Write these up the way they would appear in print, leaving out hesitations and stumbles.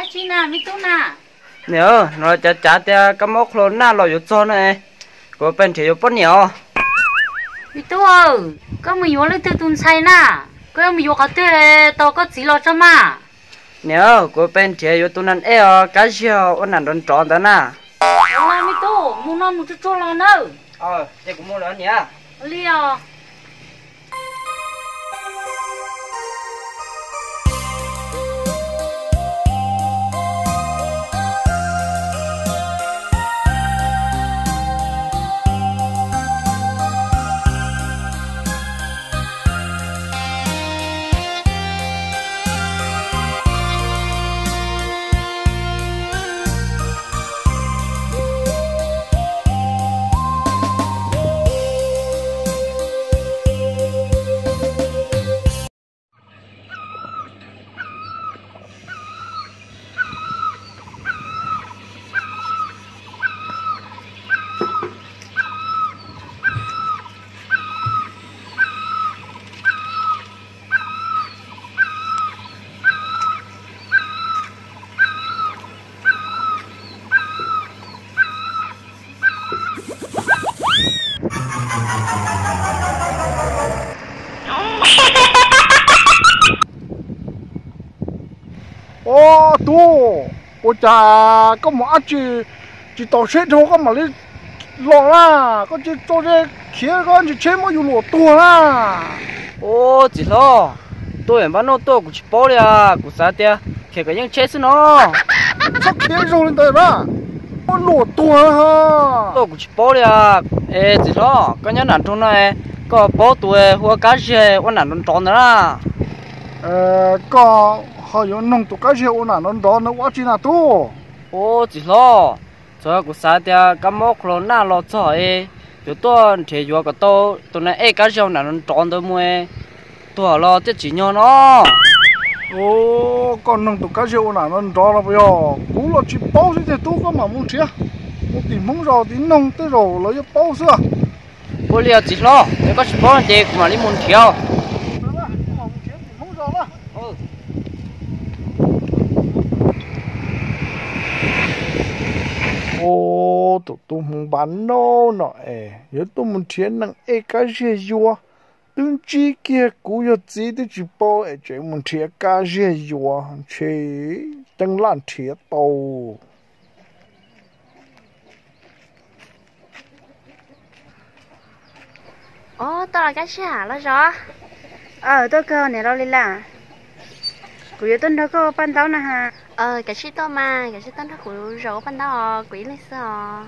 chi na mi tu na nhớ nó chả tia cái mốc luôn na lo yếu cho này có bên thì yếu bớt nhiều mi tu có mình vô lấy từ tuần sai na có mình vô cái từ tao có chỉ lo cho mà nhớ có bên thì yếu tuần ăn cái gì ôn ăn đón tròn đó na là mi tu muốn nó muốn cho lo nữa đây cũng mua lớn nhá liều ô tu ô cha có mà chỉ tao chết thôi có mà lấy lọ la có chỉ tao chết kia có chỉ chết mà dùng lọ tua la ô chỉ lo tôi em bán nó tôi cũng chỉ bỏ đi cũng sao tia khi cái những chết nó sắp kia rồi lên đây đó có lọ tua ha tôi cũng chỉ bỏ đi ê chỉ lo cái những nạn trong này có bỏ tuổi hoặc cá gì ôn nạn đón tròn đó có họ dùng nông tụ cái gì ôn là nó đó nó quá chi là tu ô chỉ lo cho cũng sao tia cái mốc luôn na lo cho ấy tụi tôi thì vừa cái tôi này cái gì nạn đón tròn tôi mua tôi lo chứ chỉ nhau nó ô còn nông tụ cái gì ôn là nó đó là bây giờ cú là chỉ bao gì thì tu có mà muốn chia một tỷ muốn rồi tí nông tới rồi lấy bao xưa bố liều chỉ lo nếu có chỉ bao thì cũng mà đi muốn theo ô tụi tôi muốn bán nó nếu tôi muốn chiến năng cái gì vô đừng chỉ kia cú yo chỉ tôi chỉ bao chỉ muốn chiến cái gì vô chỉ đừng làm chiến tàu tao là cái gì hả lo rõ tôi cơ này lo lên là của yêu tôi có ban đầu nè ha cái gì to mà cái gì to nó của rõ ban đầu quỷ lấy sao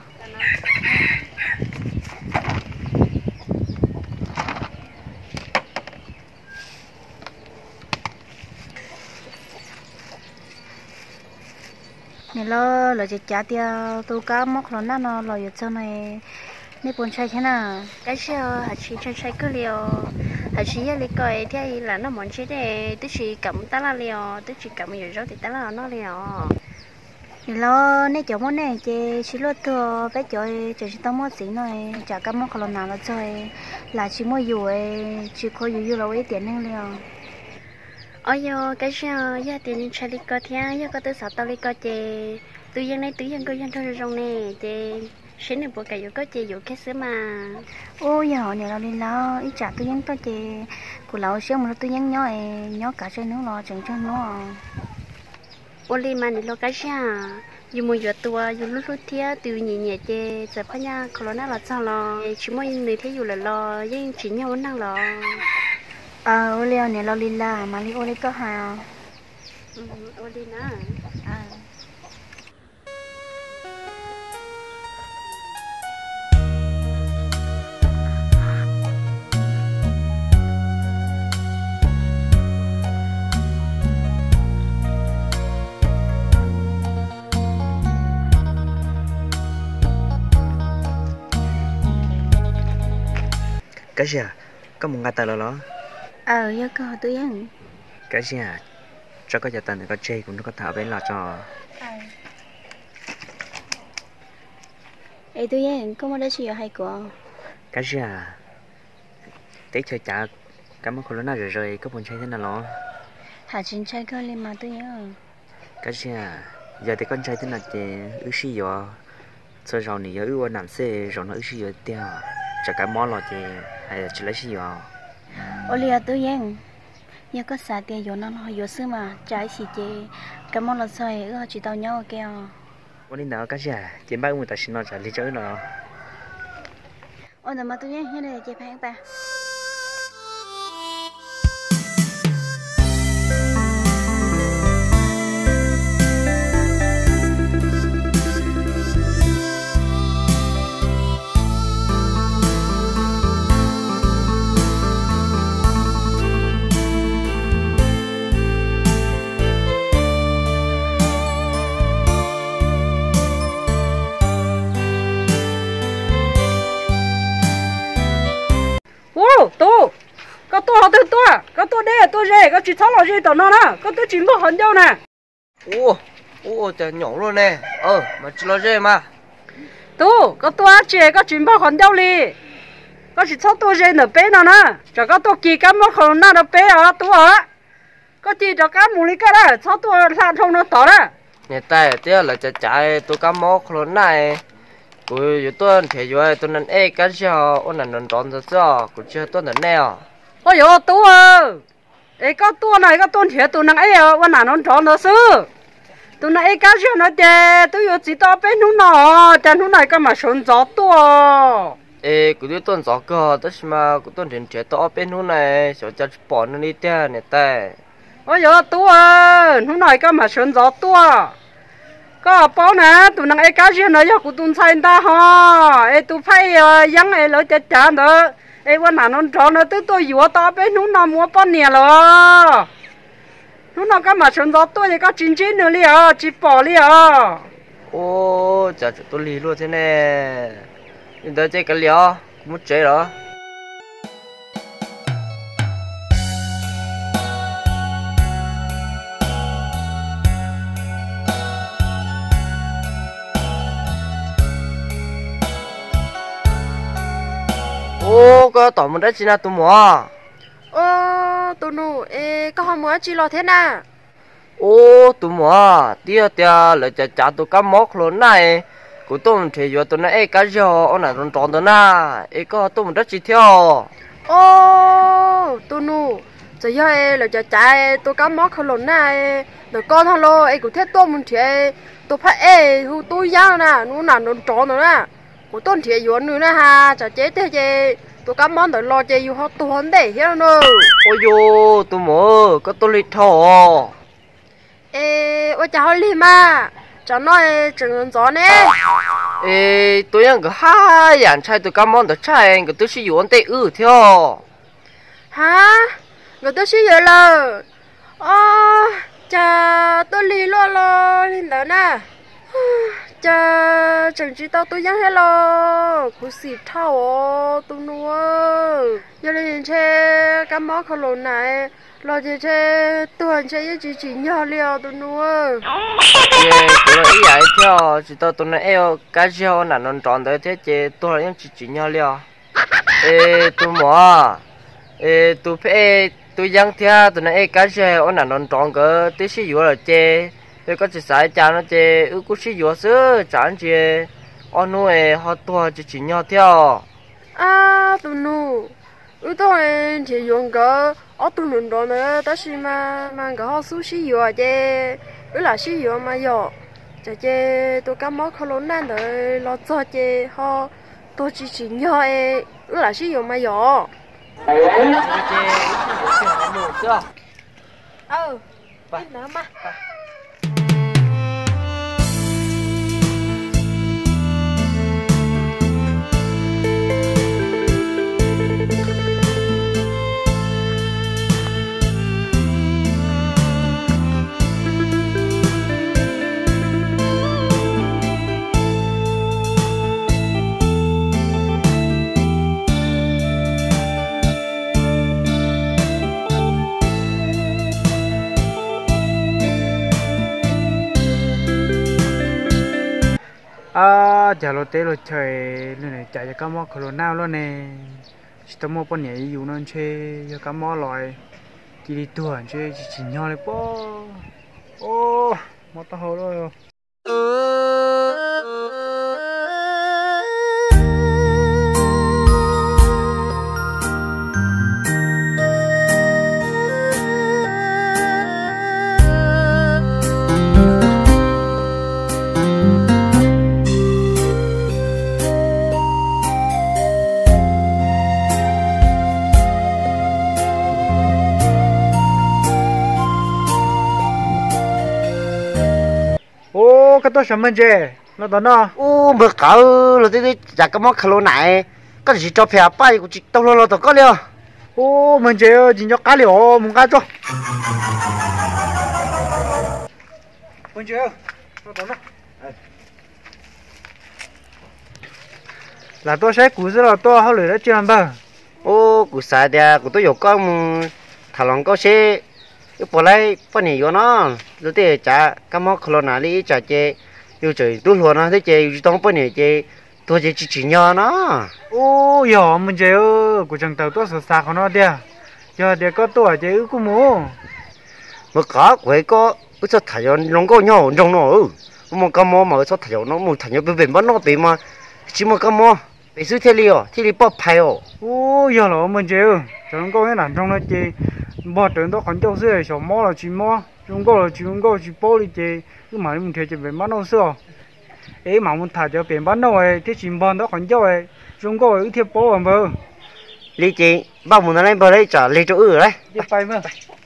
này lo chỉ trả tiền tôi cá móc nó nó lo cho này nếu muốn chơi thế nào cái gì hạt chỉ chơi cứ liều hạt chỉ là coi thế là nó muốn chơi để tôi chỉ cầm ta là liều tôi chỉ cầm nhiều rau thì ta là nó liều lo nếu chỗ món này chơi chỉ lo thừa bé chơi chỉ tao mua gì này chả cầm món còn nào là chơi là chỉ mua dù chỉ có dù là ít tiền hơn liều ôi yo cái gì giờ tiền chơi đi coi thế giờ có tới 6 tao đi coi chơi tự nhiên này tự nhiên coi dân thôi rồi nè chơi xin này bộ cái có chơi cái sữa mà ôi giờ này là đi lo ít trả tôi nhắn tôi chơi của lão xíu mà tôi nhắn nhỏ cả chơi nữa lo chẳng cho nó ôi đi mà này lo cái gì dù mua vừa tua dù lúc thia từ nhẹ nhẹ chơi giờ phải nha còn nó là sao lo chỉ mua người thấy dù là lo nhưng chỉ nhau năng lo ôi leo này lo đi là mà đi ôi đi có hà ôi đi nè cái gì có một ngày tờ đó giờ có tôi ăn cái gì cho có gia tần có chơi cũng nó có thảo với là cho tôi ăn có một đứa chị hay của cái gì tí chơi chả cảm ơn cô lớn nào rồi có buồn chơi thế nào lo hả chính trai cơ lên mà tôi nhớ cái gì à giờ thì con trai thế nào thì ước gì giờ sau rồi này giờ ước làm xe rồi nó ước gì giờ tiêu chả cái món là thì hay là chỉ lấy gì giờ ô lià tôi yên giờ có xả tiền vô nó vô xưa mà trái xì chê cái món là xoay chỉ tao nhau kêu วันนี้nào cái gì à chị bác người ta xin nó trả lý cho nó ôi mà tôi yên như này chị phải ba tôi có tôi học có tôi đây tôi rể có chỉ tháo là gì tao nó nè có tôi chỉ một hòn dâu nè ô trời nhỏ luôn nè mà chỉ lo rể mà có tôi trẻ có chỉ một hòn dâu đi có chỉ tháo tôi rể nửa bé nào nè cho có tôi kỳ cái một hòn nào bé à tôi à có chỉ cho cái mù lý cái đó tháo tôi làm thông nó tỏ đó nhà ta tiếc là chạy tôi cá móc luôn này tôi tôi thấy rồi tôi nên cái gì ôn là nên tròn rồi sao cũng chưa tôi nên nè ôi yo tôi có tôi này có tôi thiệt tôi năng ôn là nó tròn rồi sao tôi này cái gì nó để tôi yo chỉ tao bênนู้นnọแต่นู้นnày cái mà sống gió tôi của tôi gió cơ đó mà của tôi đến trẻ to bênนู้นnày sợ cho bỏ nó đi theo này ta ôi yo tôiนู้นnày cái mà sống gió tôi có bao nè tụi năng cái gì nữa của tụi sai ta ha tụi phải yang lỡ chết chán đóวันnào nó tròn nó tôi vừa to bênนู้นnó mua bao nhiêu rồiนู้นnó cái mà sống gió tôi thì có chín chín nữa liền chỉ bỏ liền ô chả tôi lì luôn thế này bây giờ chơi cái liao muốn chơi đó ô có tỏ một đất chỉ là tụi mua tụi nó có họ mua chỉ lo thế nào ô tụi mua tia lại chả tụi cá móc luôn này của tôi thì giờ tụi này cái gì ông này còn tròn tụi na có tụi một đất chỉ theo tụi nó giờ giờ là chả tụi cá móc luôn này rồi con thằng lo cũng thế tôi mình thì tôi phải tôi giang nè nó nào nó tròn rồi nè của tôi thì giờ nữa nè ha chả chế thế chứ tôi cảm ơn tôi lo chơi họ tôi không để hiểu nữa ôi yo tụi mồ có tôi lịch thọ ôi chả hỏi li mà chả nói chừng gió nè tôi đang cái hai anh trai tôi cảm ơn tôi trai cái tôi sử dụng tệ theo hả người tôi sử dụng là chả tôi li lo lên đó nè chà chẳng chỉ tao tôi nhắn hello cú xịt thao tôi nuôi giờ lên chơi cá mó khô lồn này lo chơi tuần chơi chỉ nhỏ liều tôi nuôi tôi là ý vậy theo chỉ tao tôi nói cái gì là nó tròn tới thế chứ tôi là chỉ nhỏ liều tôi mua tôi phải tôi nhắn theo tôi nói cái gì là nó tròn cái tí xíu là chơi tôi có chỉ sai cha nó chơi cũng chỉ vừa sữa chán chơi anh nuôi họ tua chỉ nhau theo tụi nó tôi thì dùng cái tụi nó đó nữa đó mà cái họ sushi vừa chơi là sushi vừa mà vừa chơi tôi cảm món khô nan rồi lo cho chơi họ tôi chỉ nhau là sushi vừa mà vừa biết nữa mà chả lo té lo chơi nên này chạy cho cá mò khổ nào luôn nè chỉ tao mua con nhảy dù nó chơi cho cá mò lòi thì đi tuần chơi chỉ nhau này po ô mất tao hồ rồi. Ô cái tôi sắm mình chứ nó đó nó ô mà cỡ là thế chả có món khalo này có gì cho phèo bay của chị tao lo tao có liêu ô mình chứ chỉ cho cá liều muốn cá cho mình chứ nó đó nó là tôi sẽ cú rất là to hơn nữa chưa làm bao ô của sao đấy của tôi có con thằng lòng có xe cái bỏ lại bỏ nhỉ vô nó rồi thế chả cái món khalo này đi chả chơi yêu trời tôi luôn nó thế chơi tao bỏ nhỉ chơi tôi chỉ nhỏ nó ô giờ mình chơi của chẳng tàu tôi sợ sạc của nó đi giờ để có tôi chơi cũng mua mà có quậy có bữa sau thầy nó có nhau trong nó mà cái món mà sau thầy nó một thầy nó bên nó bị mà chỉ mà cái món bị suy thế liò thế li bỏ phải ô giờ là mình chơi chẳng có cái nào trong nó chơi bỏ trận đó còn châu xưa sổ mò là chỉ mò chúng có là chỉ bỏ đi chơi cứ mà mình chơi về bán đâu xưa ấy mà mình thả cho biển bán đâu ấy thế chỉ bán đó còn châu ấy chúng có cái thiệp bỏ làm vợ lý chị bao muốn lên bờ đây trả lấy chỗ ở đấy đi bay mà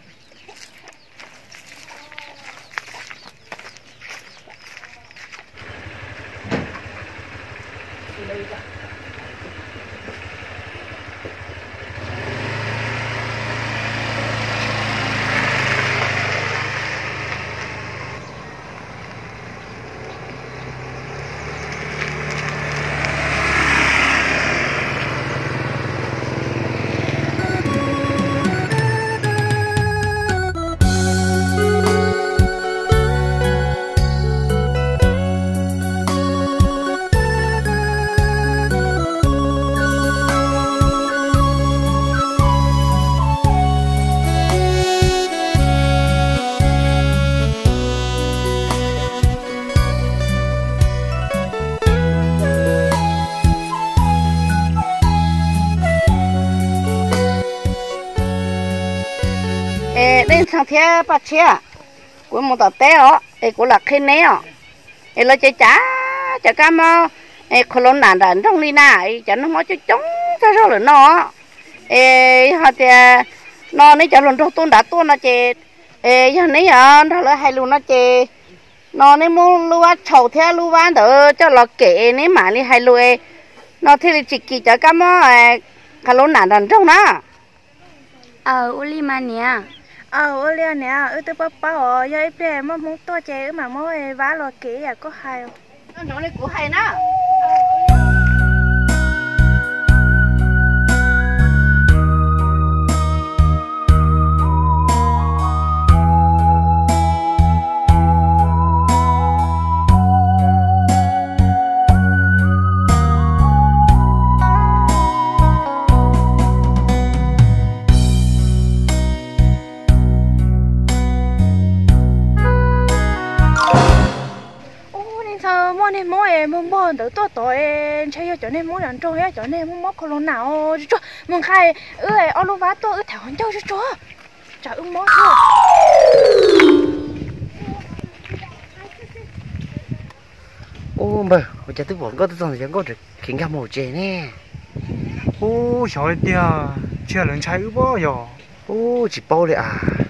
đến sang thế bắt chia của một tờ té ó của là khi nấy ó là chơi chả chả cam mà khôn nản đàn trong đi nè chả nó mới chơi chống sao sao rồi nó họ thì nó nấy chả luôn trong tuôn đã tuôn nó chơi giờ nấy đó là hay luôn nó chơi nó nấy mua lúa chầu thế lúa bán đỡ cho nó kệ nấy mà đi hay lúa nó thì chỉ kỳ chả cam mà khôn nản đàn trong nó uli mà nè uli nè tôi bảo bảo giờ bé mà muốn to chơi mà mới vá lo kỹ à có hay không nó này cũng hay đó nên mỗi muốn bón đỡ to tuổi chơi cho nên muốn làm trâu cho nên muốn móc con nào cho muốn khai ở lúa vá tôi thảo con trâu cho trời móc thôi ô mà bây giờ tôi vẫn có tôi còn có được khiến cả mồ chè nè ô trời ơi chưa lần chạy ư bao giờ ô chỉ bao đấy à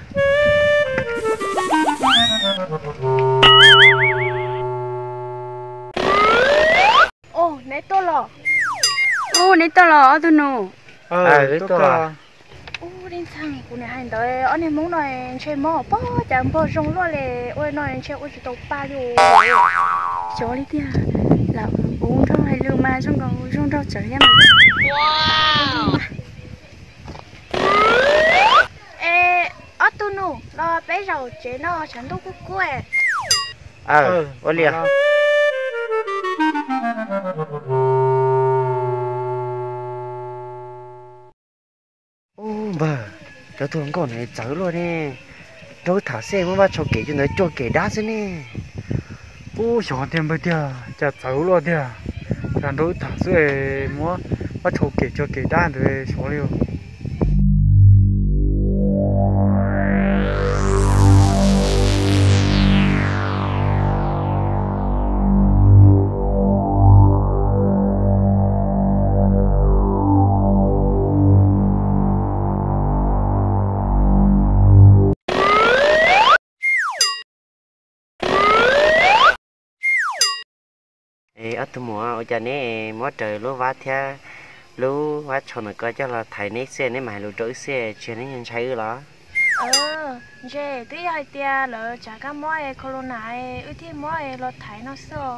nấy to lò nấy to lò tôi nô đấy to lò đến sang của này hành tới anh em muốn nói chơi mò bó chẳng bó rong lo lệ ôi nói chơi ôi chỉ tàu ba luôn chỗ đi tia là uống trong hay lưu mà trong còn trong rau chở em wow ở tôi nô lo bé rau chế nó chẳng đâu cú ôi liền ô bà cho tôi còn này chớ luôn nè rồi thả xe mới bắt cho kể cho nó cho kể đá thế nè ô chọn tiền bây giờ chả xấu luôn thế chả đối thả xe mua bắt cho kể đá rồi số liệu ở tụi mùa ở nhà này mỗi trời lúa vắt theo lúa vắt cho nó coi cho là thầy nấy xe nấy mày lúa trỗi xe chuyện này nhân thấy đó dễ tuy hai tia lỡ chả có mỗi corona ư thì mỗi lọt thấy nó sợ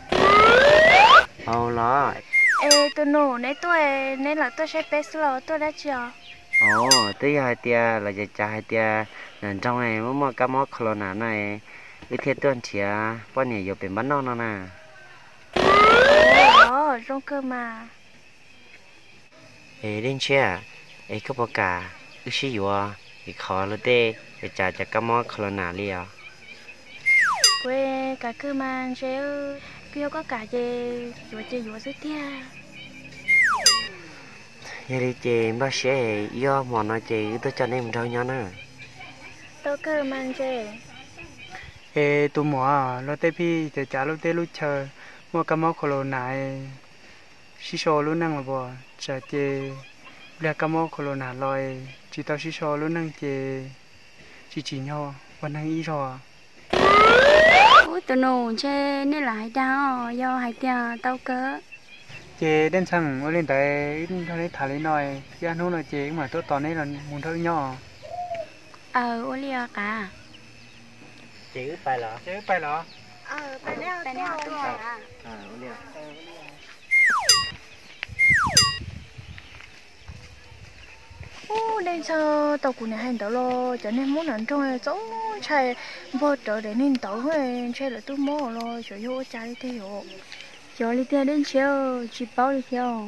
lo tôi nổ nấy tôi nên là tôi sẽ bé lỡ tôi đã chờ tuy hai tia là giờ cha hai tia nên trong này mỗi cái mỗi corona này ư thì tuần chia bao nhiêu giờ bị bắn non nè trong cơ mà đến chưa có bao cả ư xí vừa khó luôn đấy để trả cho các món corona liền quê cả cơ mà chế kêu có cả gì vừa chơi vừa dưới tia giờ đi chơi bác sĩ do món nói chơi tôi cho nên đâu nhá nè tôi cơ mà ê tụi mùa lo tê phi để trả lo tê lúc chờ mua cái món corona xí xô luôn năng là bò chả chơi là cái món corona rồi chỉ tao xí xô luôn năng chơi chỉ nhau vẫn năng ý rồi ôi tụi nó chơi nên là hai đau do hai tia tao cỡ chơi đến sang ở lên tại thằng ấy thả lên nói cái anh nói chơi mà tôi tao này là muốn thâu nhau ôi lia cả chơi phải là phải đó phải nè tôi nên sao tàu của này hành tàu lo cho nên muốn ăn trong này giống chạy vô trở để nên tàu hay chạy là tôi mua lo cho vô chạy đi theo cho đi theo đến chiều chỉ bao đi theo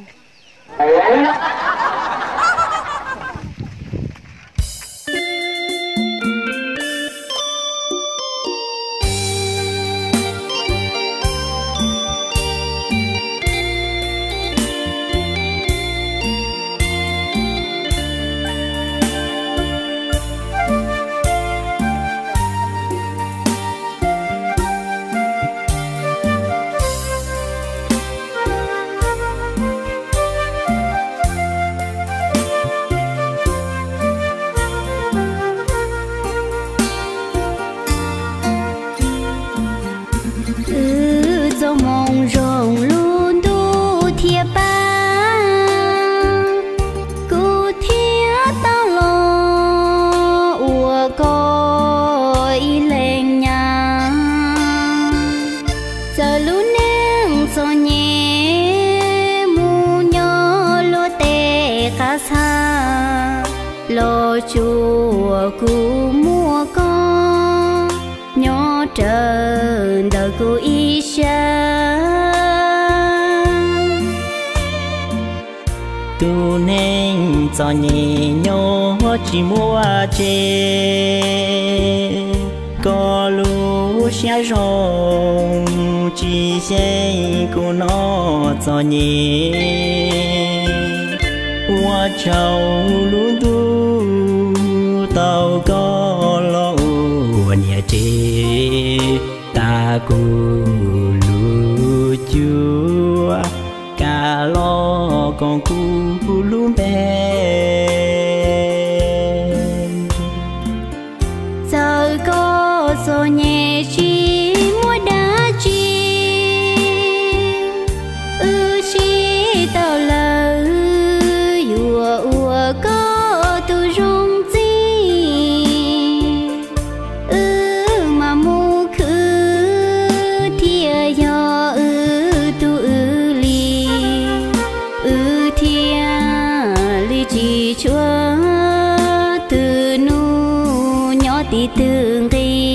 lo chùa cu mua con nhỏ trơn đời cu y tu nên cho nhẹ nhô chỉ mua chê có lũ xe rong chỉ xe của nó cho nhẹ hoa trâu lũ tu tàu có lâu nhà chê ta cu lũ chúa cả lo con cu lũ bé giờ có số nhẹ chi mua đá chi chi tao lỡ ua ua có tu rong chi mà mu khứ thia do tu li thia li chi chúa từ nu nhỏ tí tương kỳ